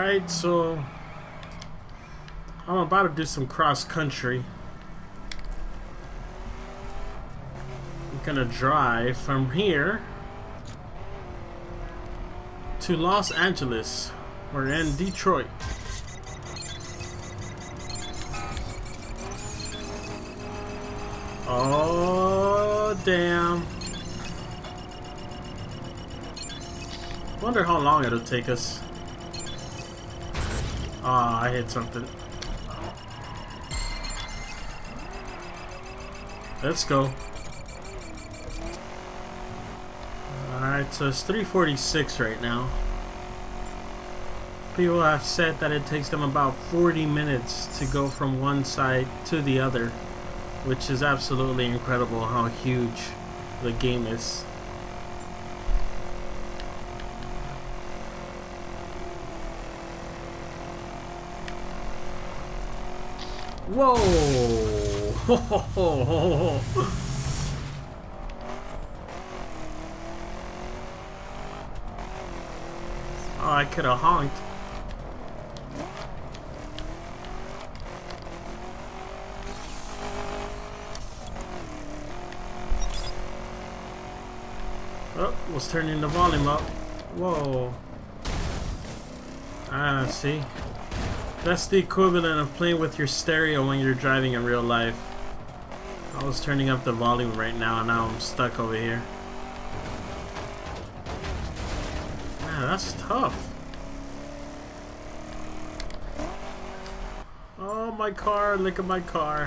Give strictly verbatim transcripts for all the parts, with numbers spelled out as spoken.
Alright, so I'm about to do some cross country. I'm gonna drive from here to Los Angeles. We're in Detroit. Oh, damn. Wonder how long it'll take us. Ah, oh, I hit something. Let's go. Alright, so it's three forty-six right now. People have said that it takes them about forty minutes to go from one side to the other, which is absolutely incredible how huge the game is. Whoa! Oh, I could have honked. Oh, was turning the volume up. Whoa. Ah, see? That's the equivalent of playing with your stereo when you're driving in real life. I was turning up the volume right now and now I'm stuck over here. Man, that's tough. Oh, my car, look at my car.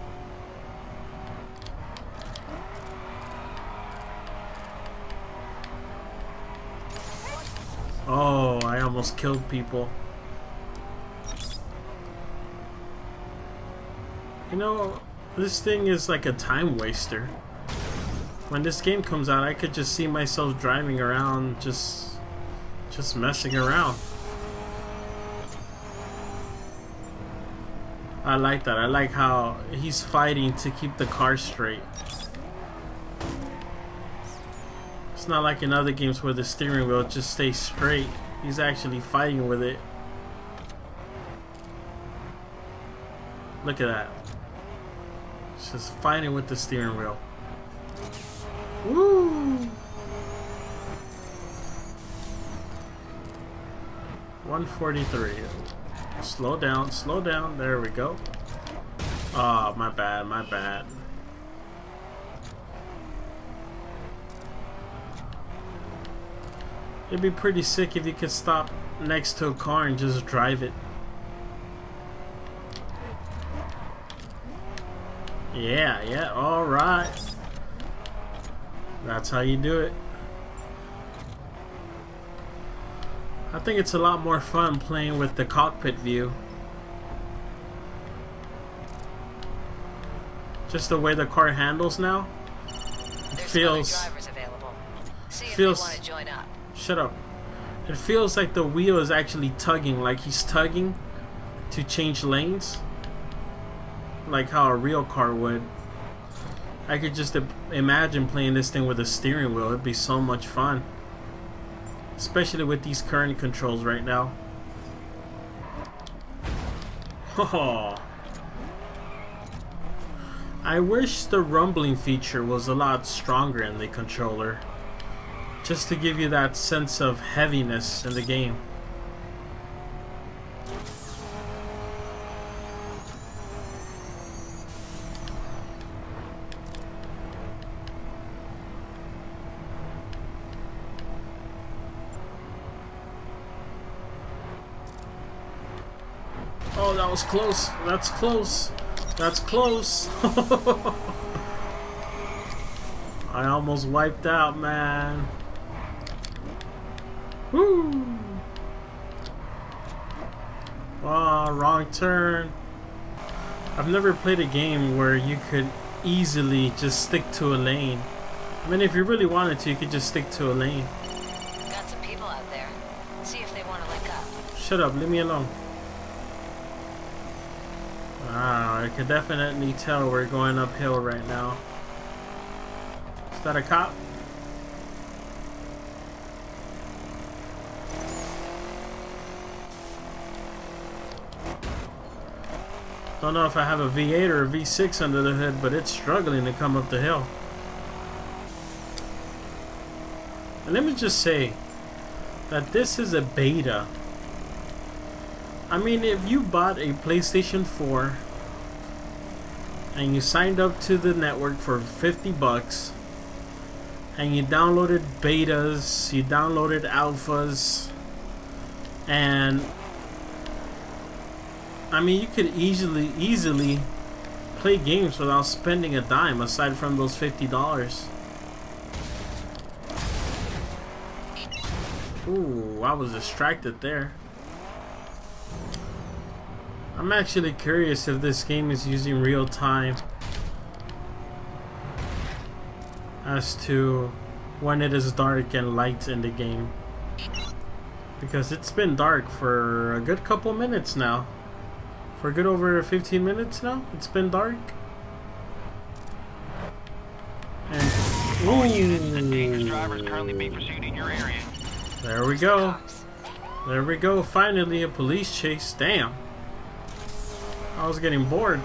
Oh, I almost killed people. You know, this thing is like a time waster. When this game comes out, I could just see myself driving around, just, just messing around. I like that. I like how he's fighting to keep the car straight. It's not like in other games where the steering wheel just stays straight. He's actually fighting with it. Look at that. It's just fighting with the steering wheel. Woo! one forty-three. Slow down, slow down. There we go. Oh, my bad, my bad. It'd be pretty sick if you could stop next to a car and just drive it. Yeah, yeah, alright. That's how you do it. I think it's a lot more fun playing with the cockpit view. Just the way the car handles now. It feels... feels... Shut up. It feels like the wheel is actually tugging, like he's tugging to change lanes. Like how a real car would. I could just imagine playing this thing with a steering wheel. It'd be so much fun. Especially with these current controls right now. Oh. I wish the rumbling feature was a lot stronger in the controller. Just to give you that sense of heaviness in the game. Oh, that was close. That's close. That's close. I almost wiped out, man. Woo! Oh, wrong turn. I've never played a game where you could easily just stick to a lane. I mean, if you really wanted to, you could just stick to a lane. Got some people out there. See if they want to link up. Shut up, leave me alone. Wow, I can definitely tell we're going uphill right now. Is that a cop? Don't know if I have a V eight or a V six under the hood, but it's struggling to come up the hill. And let me just say that this is a beta. I mean, if you bought a PlayStation four and you signed up to the network for fifty bucks and you downloaded betas, you downloaded alphas, and I mean, you could easily easily play games without spending a dime aside from those fifty dollars. Ooh, I was distracted there. I'm actually curious if this game is using real time as to when it is dark and light in the game, because it's been dark for a good couple minutes now. For a good over fifteen minutes now, it's been dark. And all units and dangerous drivers currently being pursued in your area. There we go. There we go. Finally, a police chase. Damn. I was getting bored.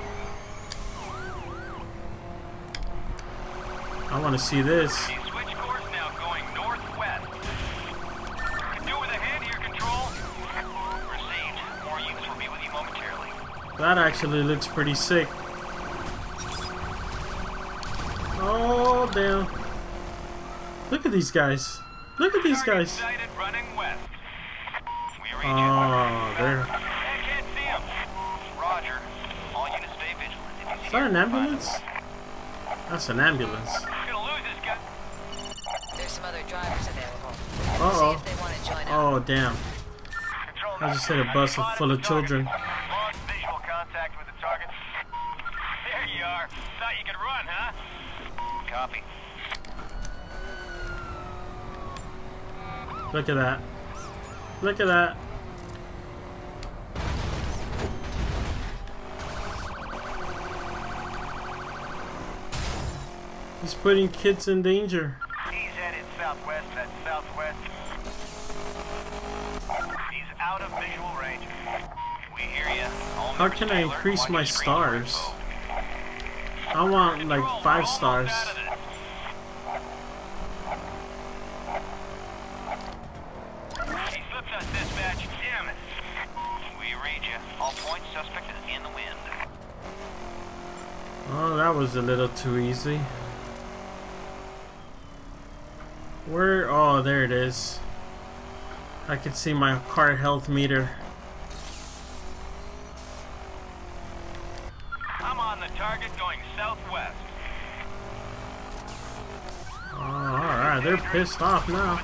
I want to see this. Switch course now going northwest. Can do with a hand here, control. Received. More units will be with you momentarily. That actually looks pretty sick. Oh, damn. Look at these guys. Look at these guys. Oh, there. Roger. All units stay vigilant. Is that an ambulance? That's an ambulance. There's some other drivers available. Uh-oh. See if they want to join up. Oh, damn. I just hit a bus full of children. Lost visual contact with the target. There you are. Thought you could run, huh? Copy. Look at that. Look at that. He's putting kids in danger. He's headed southwest, that's southwest. He's out of visual range. We hear you. How can I increase my stars? I want like five stars. He slipped us, dispatch. Damn it. We read you. All points, suspect is in the wind. Oh, that was a little too easy. Where? Oh, there it is. I can see my car health meter. I'm on the target going southwest. Oh, alright, they're pissed off now.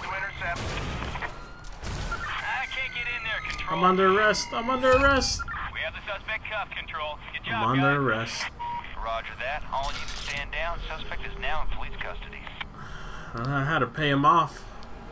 I can't get in there, control. I'm under arrest. I'm under arrest. We have the suspect cuffed, control. Good job, I'm under guys. arrest. Roger that. All units stand down. Suspect is now in police custody. I had to pay him off.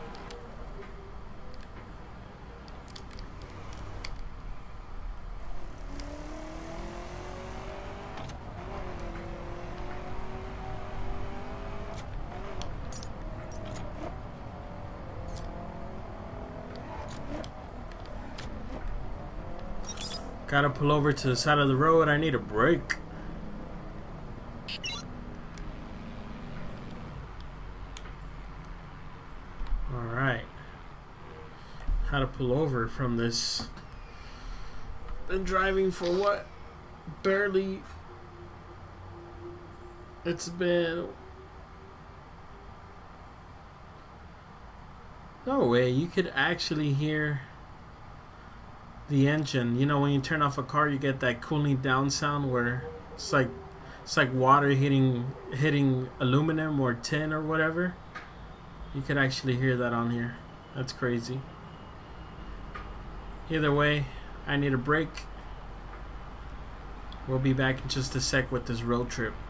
Gotta pull over to the side of the road. I need a break. Alright. How to pull over from this. Been driving for what? Barely. It's been. No way. You could actually hear the engine. You know, when you turn off a car, you get that cooling down sound where it's like it's like water hitting hitting aluminum or tin or whatever. You could actually hear that on here. That's crazy. Either way, I need a break. We'll be back in just a sec with this road trip.